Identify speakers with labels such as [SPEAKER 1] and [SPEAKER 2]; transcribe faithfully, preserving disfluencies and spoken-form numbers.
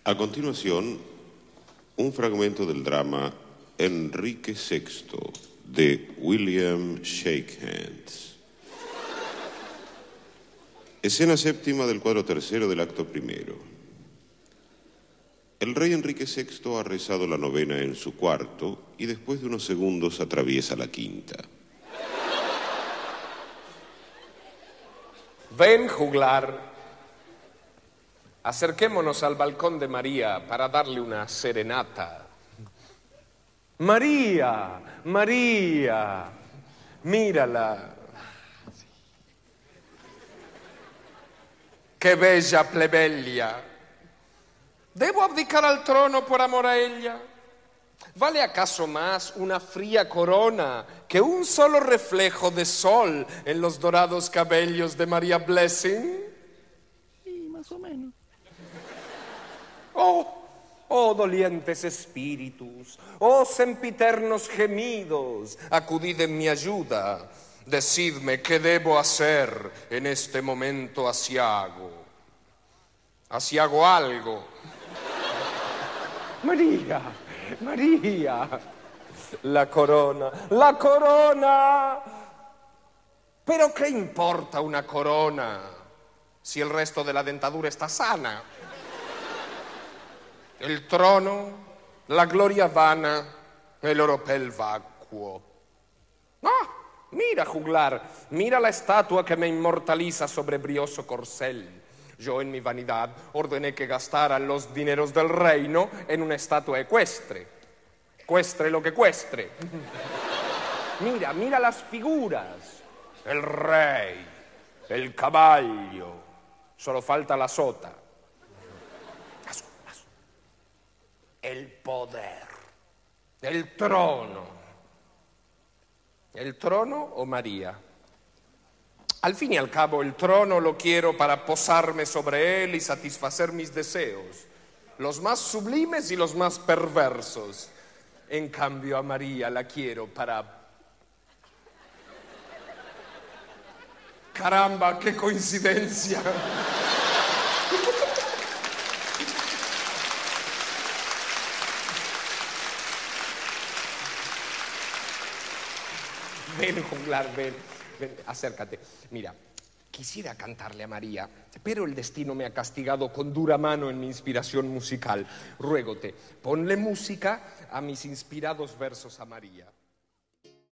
[SPEAKER 1] A continuación, un fragmento del drama Enrique sexto de William Shakehands. Escena séptima del cuadro tercero del acto primero. El rey Enrique sexto ha rezado la novena en su cuarto y después de unos segundos atraviesa la quinta.
[SPEAKER 2] Ven, juglar. Acerquémonos al balcón de María para darle una serenata. María, María, mírala. Qué bella plebeya. ¿Debo abdicar al trono por amor a ella? ¿Vale acaso más una fría corona que un solo reflejo de sol en los dorados cabellos de María Blessing?
[SPEAKER 3] Sí, más o menos.
[SPEAKER 2] Oh, oh dolientes espíritus, oh sempiternos gemidos, acudid en mi ayuda. Decidme qué debo hacer en este momento asiago. Asiago algo. María, María, la corona, la corona. ¿Pero qué importa una corona si el resto de la dentadura está sana? El trono, la gloria vana, el oropel vacuo. ¡Ah! Mira, juglar, mira la estatua que me inmortaliza sobre brioso corcel. Yo en mi vanidad ordené que gastaran los dineros del reino en una estatua ecuestre. Cuestre lo que cuestre. Mira, mira las figuras. El rey, el caballo. Solo falta la sota. El poder, el trono. ¿El trono o María? Al fin y al cabo, el trono lo quiero para posarme sobre él y satisfacer mis deseos, los más sublimes y los más perversos. En cambio, a María la quiero para... ¡Caramba, qué coincidencia! Ven, juglar, ven, ven, acércate. Mira, quisiera cantarle a María, pero el destino me ha castigado con dura mano en mi inspiración musical. Ruégote, ponle música a mis inspirados versos a María.